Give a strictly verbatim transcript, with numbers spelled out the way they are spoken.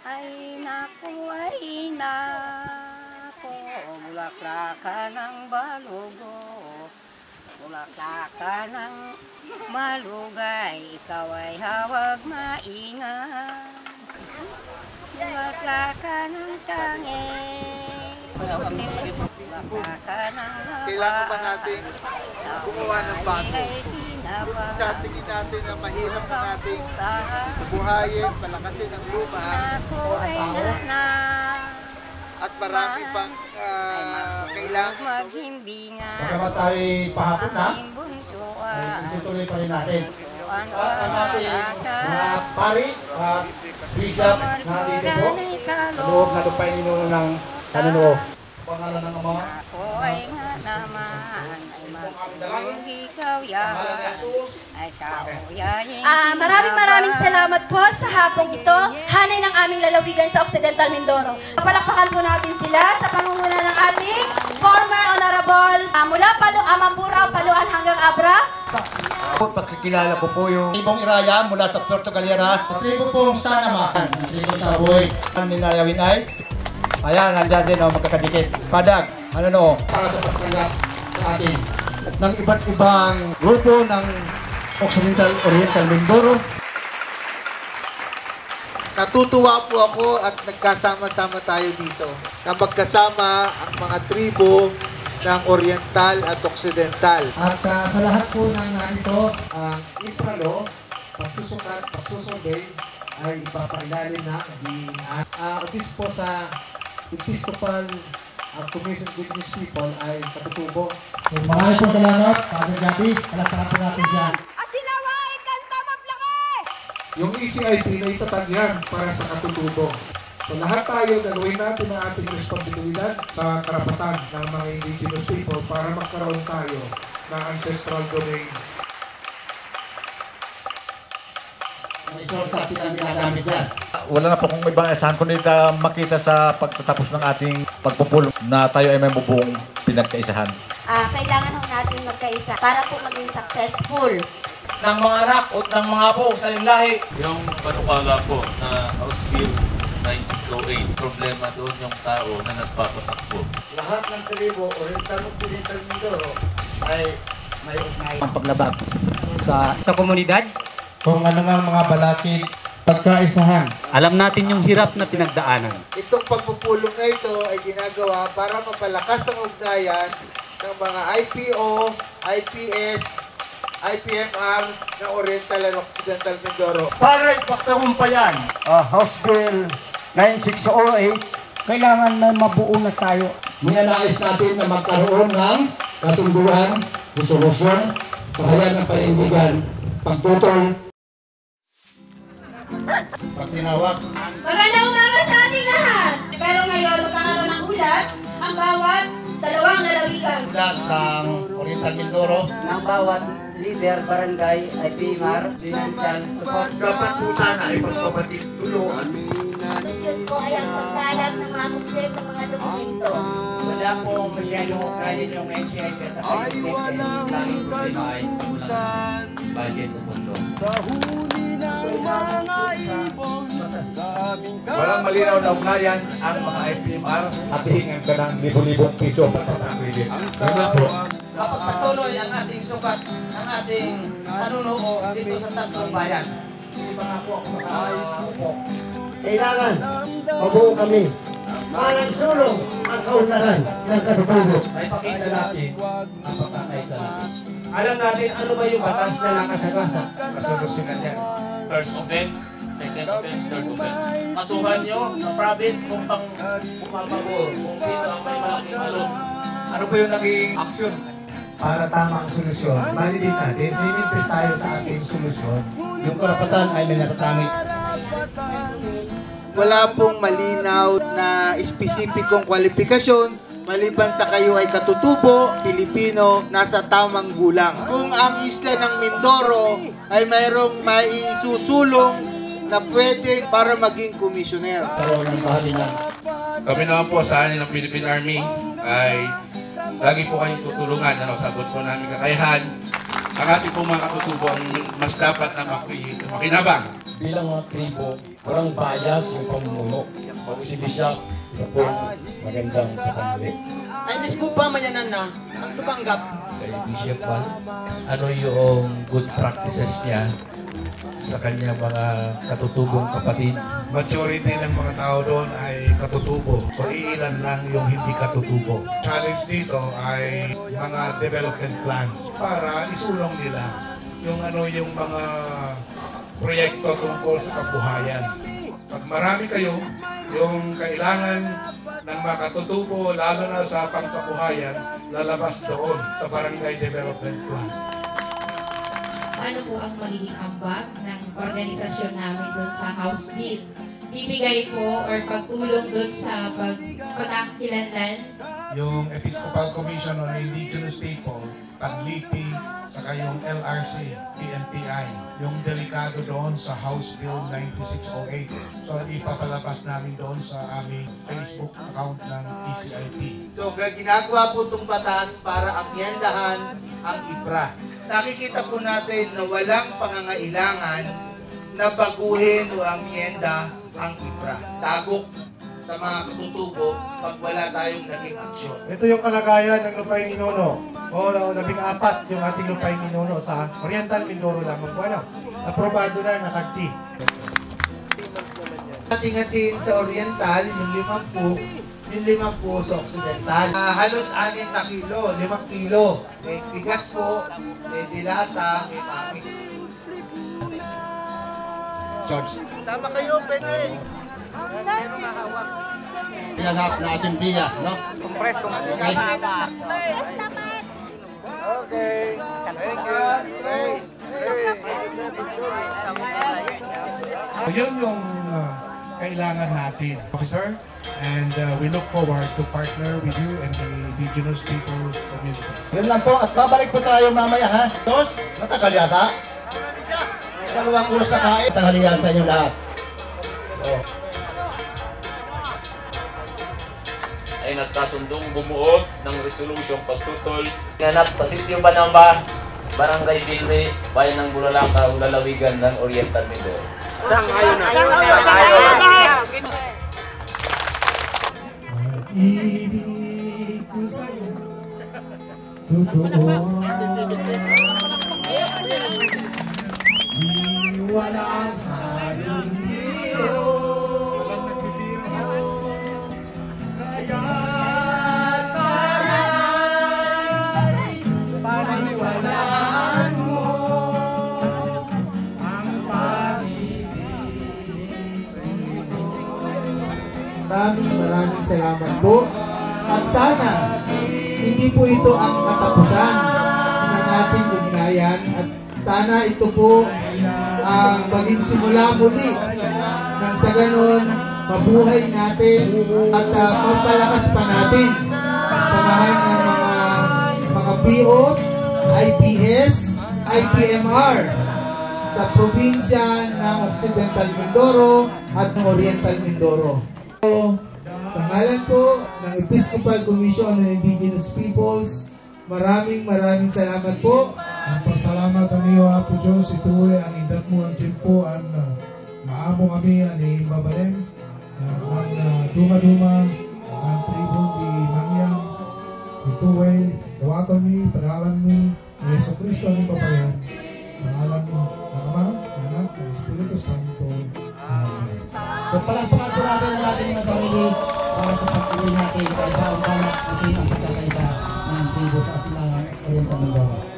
Ay naku, ay naku, bulaklaka ng balugo, bulaklaka ng malugay, ikaw ay hawag maingat. Bulaklaka ng tangi, bulaklaka ng haba. Kailangan ba natin gumawa ng bago? Sa tingin natin na mahirap na natin buhayin, palakasin ang luma at marami pang uh, kailangan. Bagamat tayo pahapon na, itutuloy pa rin natin. At ang ating mga pari at bishop na dito po, loob na lupay ninyo ng kanuno. Sa pangalan ng Ama, ako ay nga naman ay magulong ikaw yan ay sa uyayin. Ah, maraming maraming salamat po sa hapong ito. Hanay ng aming lalawigan sa Occidental Mindoro. Palakpakan po natin sila sa pangunguna ng ating former honorable ah, mula Palo, Amambura, Paluan hanggang Abra. Pagkikilala ko po yung Ibong Iraya mula sa Puerto Galera. At tribo pong Sanamasan, tribo sa Aboy. Ang ninayawin ay, ayan, nandyan din o magkakadikit. Padag, ano no, para sa pagtanggap sa atin ng iba't ibang grupo ng Occidental Oriental Mindoro. Natutuwa po ako at nagkasama-sama tayo dito. Na magkasama ang mga tribo ng Oriental at Occidental. At uh, sa lahat po ng narito, ang uh, Ipralo, pagsusukat, pagsusurvey, ay ipapailalim na di uh, Obispo sa Episcopal uh, Commission with These People ay katutubo. So, maraming po salamat, Father Gabi. Palakpakan po natin dyan. Asinaway, kanta mablaki! Yung E C I P na itatag yan para sa katutubo. So lahat tayo gagawin natin ang ating responsibilidad sa karapatan ng mga indigenous people para magkaroon tayo ng ancestral domain. May shortcut silang ginagamit yan. Wala na po kung ibang asahan kundi uh, makita sa pagtatapos ng ating pagpupulong na tayo ay may bubuong pinagkaisahan. Ah, kailangan ho natin magkaisa para po maging successful. Ng mga anak o ng mga apo sa lahi. Yung panukala po na House Bill nine six oh eight, problema doon yung tao na nagpapatakbo. Lahat ng tribo, Oriental Occidental Mindoro, ay may ugnay. Ang paglabag sa, sa komunidad. Kung ano nga mga balakid, pagkaisahan. Alam natin yung hirap na pinagdaanan. Itong pagpupulong na ito ay ginagawa para mapalakas ang ugnayan ng mga I P O, I P S, I P M R ng Oriental and Occidental Mindoro. Para ipagtagumpayan Uh, House Bill nine six oh eight, kailangan na mabuo na tayo. Minanais natin na magkaroon ng kasunduan, resolusyon, kahayan ng panindigan, pagtutol, pagtinawag. Magandang umaga sa ating lahat! Pero ngayon, magkakaroon ng ulat ang bawat dalawang lalawigan. Ulat ng Oriental Mindoro. Ng bawat leader, barangay, I P M R, financial support. Dapat po sana ay pagpabatid tulungan. Mission ko ay ang pagkalat ng mga kompleto ng mga dokumento. Wala po masyadong credit yung N C I P at saka yung N F N. Laging problema ay kulang budget o pundo. Walang malinaw na ugnayan ang mga I P M R at hihingan ka ng libo-libong piso para pag-credit. Ganun po. kapag patuloy ang ating sukat, ang ating panunuo dito sa tatlong bayan. Hindi pa ako ako makaupo. Kailangan mabuo kami para isulong ang kaunlaran ng katutubo. Ay pakita natin ang pagkakaisa natin. Alam natin ano ba yung batas na nakasagasa. Kasolusyonan yan. First offense, second offense, third offense. Kasuhan nyo ng province kung pang pumapabor, kung sino ang may malaking alon. Ano po yung naging aksyon? Para tama ang solusyon, validate natin, limintes tayo sa ating solusyon. Yung karapatan ay may natatangi. Wala pong malinaw na espesipikong kwalifikasyon maliban sa kayo ay katutubo, Pilipino, nasa tamang gulang. Kung ang isla ng Mindoro ay mayroong maisusulong na pwede para maging komisyoner. Pero ng bahagi niya. Kami naman po sa anin ng Philippine Army ay lagi po kayong tutulungan. Ano, sabot po namin kakayahan. Ang ating po mga katutubo ang mas dapat na makinabang bilang mga tribo, walang bias yung pamumuno. Kung si Bishop, isa po magandang pakamali. Ay, mismo pa mayanan na ang tumanggap. Kay Bishop Juan, ano yung good practices niya sa kanya mga katutubong kapatid? Majority ng mga tao doon ay katutubo. So iilan lang yung hindi katutubo. Challenge dito ay mga development plans para isulong nila yung ano yung mga proyekto tungkol sa kabuhayan. Pag marami kayo, yung kailangan ng mga katutubo, lalo na sa pangkabuhayan, lalabas doon sa Barangay Development Plan. Ano po ang magiging ambag ng organisasyon namin doon sa House Bill? Bibigay po or pagtulong doon sa pag pagkakakilanlan? Yung Episcopal Commission on Indigenous People, Paglipi, saka yung L R C, P N P I, yung delikado doon sa House Bill ninety-six oh eight. So ipapalabas namin doon sa aming Facebook account ng E C I P. So ginagawa po itong batas para amyendahan ang I P R A. Nakikita po natin na walang pangangailangan na baguhin o amyenda ang I P R A. Tagok sa mga katutubo pag wala tayong naging aksyon. Ito yung kalagayan ng Lupay Ninuno. O labing apat yung ating Lupay Ninuno sa Oriental Mindoro lamang po. Ano? Aprobado na, nakagti. Ating-atin sa Oriental, yung limang po, yung limang po sa Occidental. Uh, halos anin na kilo, limang kilo. May bigas po, may dilata, may pamik. George. Sama kayo, pwede. Pero mahawak. Pinanap na asemblea, no? Compress, compress. Okay. Okay. Thank you. Hey. So yun yung uh, kailangan natin, officer, and uh, we look forward to partner with you and the indigenous people's communities. Yun lang po, at babalik po tayo mamaya, ha? Dos, matagal yata. Dalawang oras na kain. Tanghalian sa inyo lahat. So, ay nagkasundong bumuo ng resolusyong pagtutol ganap sa sitio Banamba, Barangay Bilwe, Bayan ng Bulalakaw, Lalawigan ng Oriental Mindoro. Sang-ayon na. Sang-ayon. Ibig ko sa'yo, totoo. Di walang halong biro. Kaya sana'y paniwalaan mo ang pag-ibig. Maraming maraming salamat po. At sana, hindi po ito ang katapusan ng ating ugnayan. At sana ito po ang uh, maging simula muli nang sa ganun, mabuhay natin at uh, mapalakas pa natin samahan ng mga mga P Os, I P S, I P M R sa probinsya ng Occidental Mindoro at ng Oriental Mindoro. So, sa ngalan po ng Episcopal Commission on Indigenous Peoples, maraming maraming salamat po. Ang pasalamat kami o Apo Diyos, ituwi ang indat mo ang timpo, ang uh, maamo kami ang ibabalem, uh, ang uh, duma-duma, ang tribong di Mangyang, ituwi, gawa kami, padalan mi, ni Yeso Cristo ang ibabayan, sa ngalan mo, ng Ama, Anak, ng Espiritu Santo. Amen. So, palagpakan po natin ang ating mga sarili para sa pag-uwi natin sa isang banak natin ang pagkakaisa ng tribo sa Asilangan Oriental Mindoro.